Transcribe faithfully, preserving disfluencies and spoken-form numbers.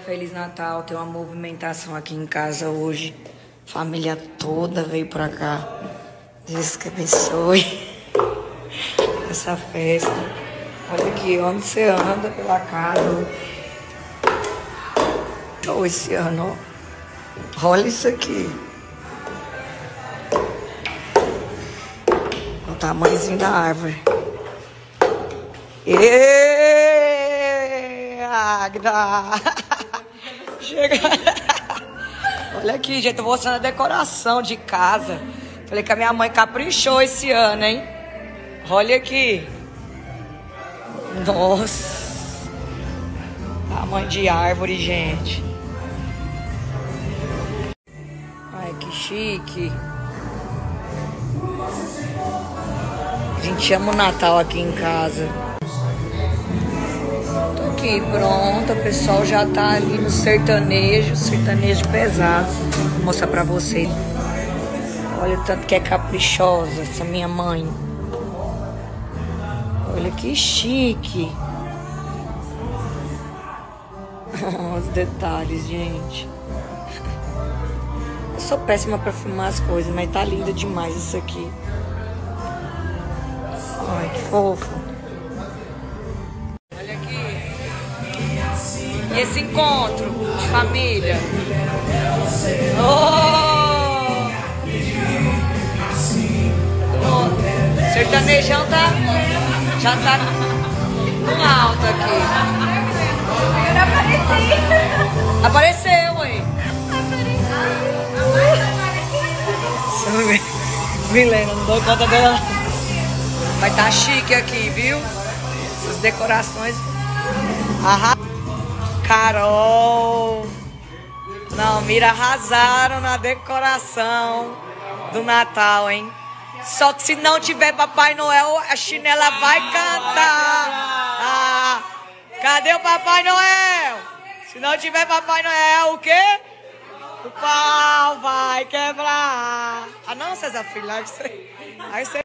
Feliz Natal. Tem uma movimentação aqui em casa hoje. Família toda veio pra cá. Deus que abençoe essa festa. Olha aqui, onde você anda pela casa. Oh, esse ano, ó. Olha isso aqui. O tamanhozinho da árvore. Êêêê, Agda! Chega! Olha aqui, gente, tô mostrando a decoração de casa. Falei que a minha mãe caprichou esse ano, hein? Olha aqui. Nossa! Tamanho de árvore, gente. Ai, que chique. A gente ama o Natal aqui em casa. Tô aqui pronta, o pessoal já tá ali no sertanejo, sertanejo pesado. Vou mostrar pra vocês. Olha o tanto que é caprichosa essa minha mãe. Olha que chique. Os detalhes, gente. Eu sou péssima pra filmar as coisas, mas tá linda demais isso aqui. Ai, que fofo. Olha aqui. E esse encontro de família. Oh! Oh. Sertanejão tá, já tá no alto aqui. Eu apareci. Apareceu, ué. Milena, não dou conta dela. Vai tá chique aqui, viu? Essas decorações. Arra... Carol. Não, Mira, arrasaram na decoração do Natal, hein? Só que se não tiver Papai Noel, a chinela vai cantar. Ah, cadê o Papai Noel? Se não tiver Papai Noel, o quê? O pau vai quebrar. Ah, não, César Filho, aí você... Aí você